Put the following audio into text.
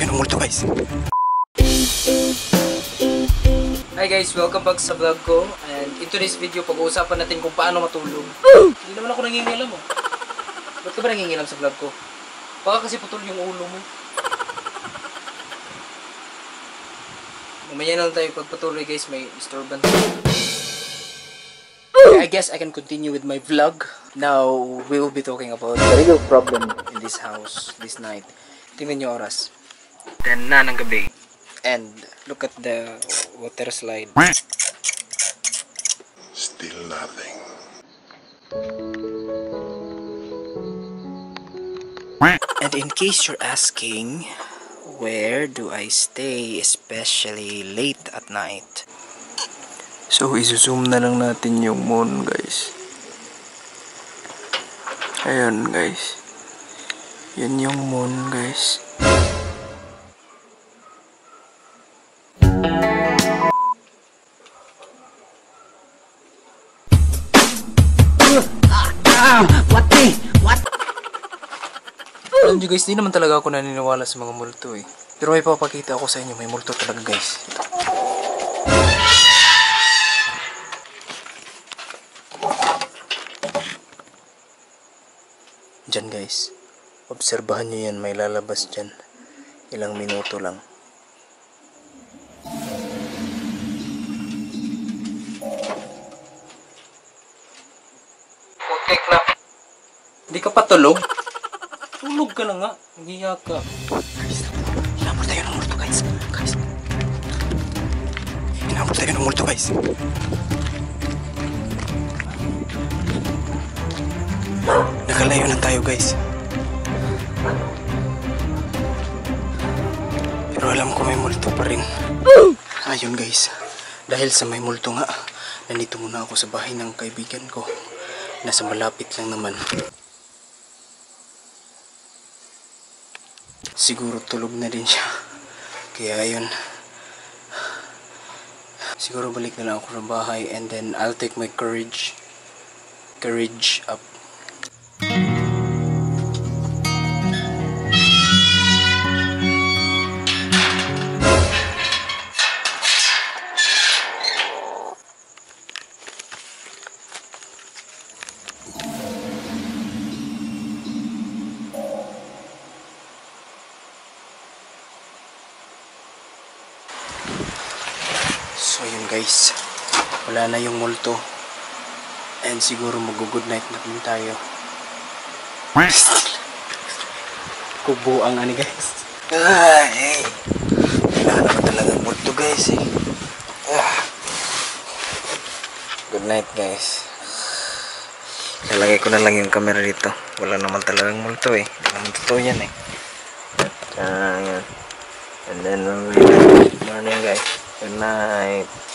tayo ng multo guys. Hi guys, welcome back sa vlog ko. And in today's video, pag-uusapan natin kung paano matulog. Hindi naman ako nangingilam oh. Ba't ka ba nangingilam sa vlog ko? Baka kasi putol yung ulo mo. Mamaya na lang tayo pagpatuloy guys, may disturbance. I guess I can continue with my vlog. Now, we will be talking about the real problem in this house this night. Tingnan nyo oras. 10 na ng gabi. And look at the water slide. Still nothing. And in case you're asking, where do I stay, especially late at night? So, isusum na lang natin yung moon, guys. Ayun, guys. Yan yung moon, guys. What? Alam nyo guys, di naman talaga ako naniniwala sa mga multo eh. Pero may papakita ako sa inyo, may multo talaga guys. Diyan guys, obserbahan nyo yan, may lalabas dyan. Ilang minuto lang. Okay na. Hindi ka pa tulog? Tulog ka na nga, nagiya ka. Guys, hinamor tayo ng multo guys. Hinamor tayo ng multo guys. Nakalayo na tayo guys. Pero alam ko may multo pa rin. Ayun guys, dahil sa may multo nga, nandito muna ako sa bahay ng kaibigan ko. Nasa malapit lang naman. Siguro tulog na din siya. Kaya ayun, siguro balik na lang ako sa bahay. And then I'll take my courage up. So yun guys, wala na yung multo. And siguro mag-good night na din tayo. Kubo ang ani guys. Ay, wala naman talagang multo guys eh. Good night guys. Lalagay ko na lang yung camera dito. Wala naman talagang multo eh. Hindi naman totoo yan eh. Yan. And then morning guys. Good night.